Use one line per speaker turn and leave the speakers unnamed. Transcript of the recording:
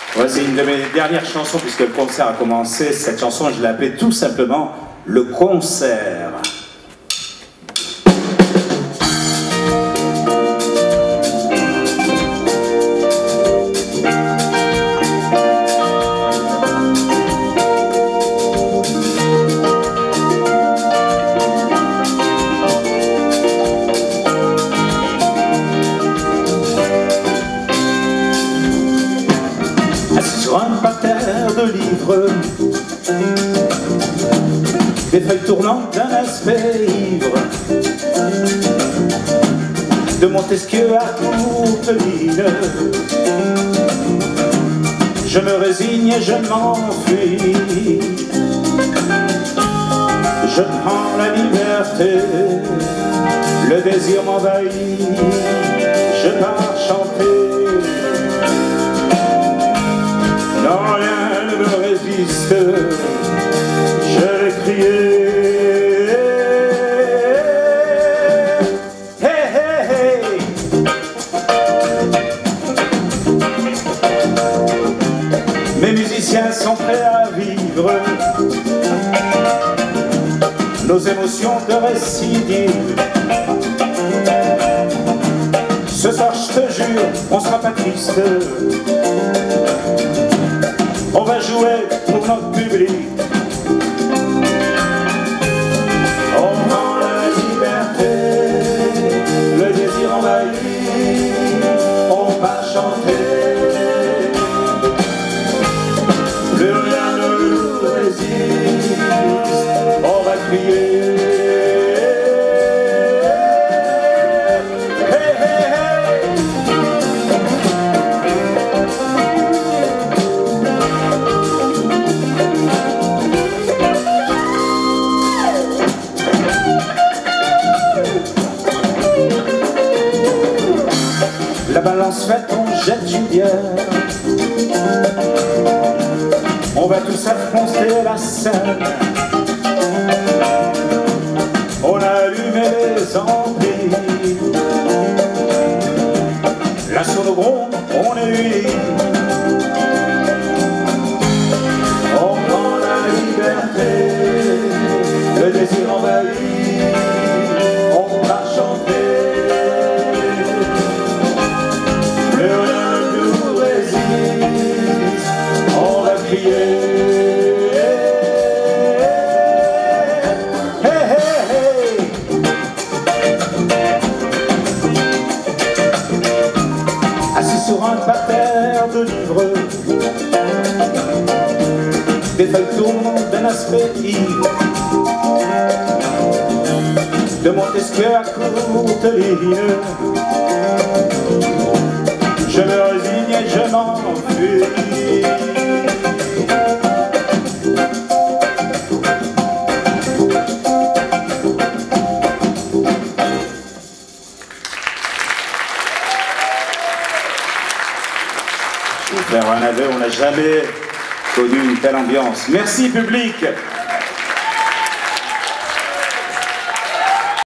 Ouais, c'est une de mes dernières chansons puisque le concert a commencé. Cette chanson, je l'ai appelée tout simplement Le Concert. Assis sur un parterre de livres, des feuilles tournantes d'un aspect ivre, de Montesquieu à Courteline, je me résigne et je m'enfuis. Je prends la liberté, le désir m'envahit, je pars chanter. Non, rien ne me résiste, je l'ai crié. Hey, hey, hey. Mes musiciens sont prêts à vivre nos émotions de récidive. Ce soir, je te jure, on sera pas triste. On va jouer pour notre public. On prend la liberté, le désir envahit, on va chanter. Plus rien ne nous résiste, on va crier. La balance faite, on jette une bière. On va tous affronter la scène. On a allumé les amplis. Là sur le gronde, on est unis. On prend la liberté, le désir envahit, on va chanter. Assis sur un parterre de livres, des feuilles tournantes d'un aspect ivre, de Montesquieu à Courteline, je me résigne et je m'enfuis. Je vais faire un aveu, on n'a jamais connu une telle ambiance. Merci public.